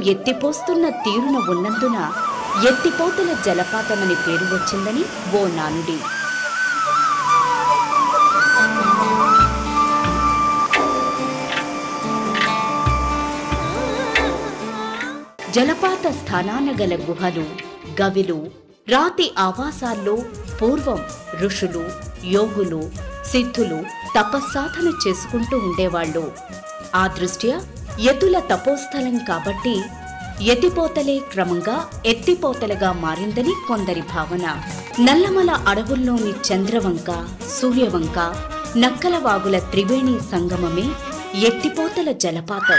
ఎత్తిపోస్తున్న తీరున ఉన్నందున ఎత్తిపోతల జలపాతమని పేరు వచ్చిందని ఓ నానుడి. జలపాత స్థానాన గల గుహలు, గవిలు, రాతి ఆవాసాల్లో పూర్వం ఋషులు, యోగులు, సిద్ధులు తపస్సాధన చేసుకుంటూ ఉండేవాళ్లు. ఆ దృష్ట్యా యతుల తపోస్థలం కాబట్టి ఎత్తిపోతలే క్రమంగా ఎత్తిపోతలుగా మారిందని కొందరి భావన. నల్లమల అడవుల్లోని చంద్రవంక, సూర్యవంక, నక్కలవాగుల త్రివేణి సంగమమే ఎత్తిపోతల జలపాతం.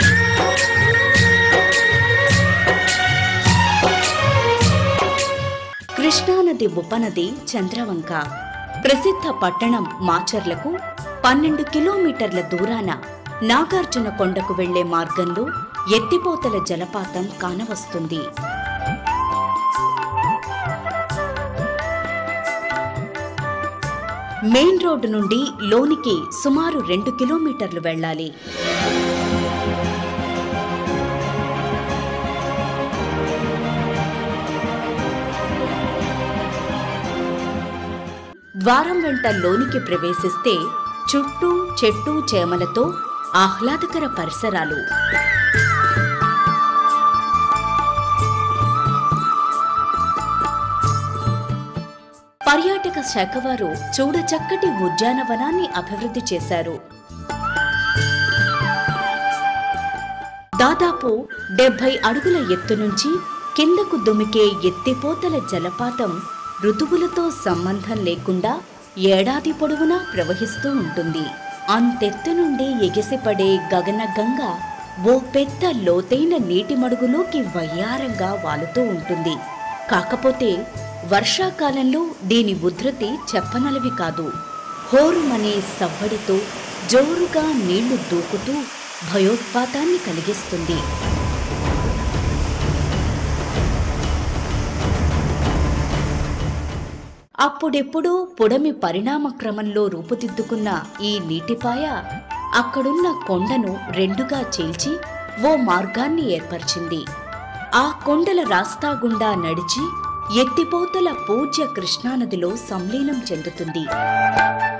కృష్ణానది ఉపనది చంద్రవంక. ప్రసిద్ధ పట్టణం మాచర్లకు 12 కిలోమీటర్ల దూరాన నాగార్జున కొండకు వెళ్లే మార్గంలో ఎత్తిపోతల జలపాతం కానవస్తుంది. మెయిన్ రోడ్డు నుండి లోనికి సుమారు 2 కిలోమీటర్లు వెళ్లాలి. ద్వారం వెంట లోనికి ప్రవేశిస్తే చుట్టూ చెట్టు చేమలతో ఆహ్లాదకర పరిసరాలు. పర్యాటక శాఖ వారు చూడచక్కటి ఉద్యానవనాన్ని అభివృద్ధి చేశారు. దాదాపు 70 అడుగుల ఎత్తు నుంచి కిందకు దుమికే ఎత్తిపోతల జలపాతం ఋతువులతో సంబంధం లేకుండా ఏడాది పొడవునా ప్రవహిస్తూ ఉంటుంది. అంతెత్తు నుండి ఎగిసిపడే గగనగంగ ఓ పెద్ద లోతైన నీటి మడుగులోకి వయ్యారంగా వాలుతూ ఉంటుంది. కాకపోతే వర్షాకాలంలో దీని ఉధృతి చెప్పనలవి కాదు. హోరుమనే సవ్వడితో జోరుగా నీళ్లు దూకుతూ భయోత్పాతాన్ని కలిగిస్తుంది. అప్పుడెప్పుడూ పొడమి పరిణామ క్రమంలో రూపుదిద్దుకున్న ఈ నీటిపాయ అక్కడున్న కొండను రెండుగా చీల్చి ఓ మార్గాన్ని ఏర్పరిచింది. ఆ కొండల రాస్తా గుండా నడిచి ఎత్తిపోతల పూజ్య కృష్ణానదిలో సంలీనం చెందుతుంది.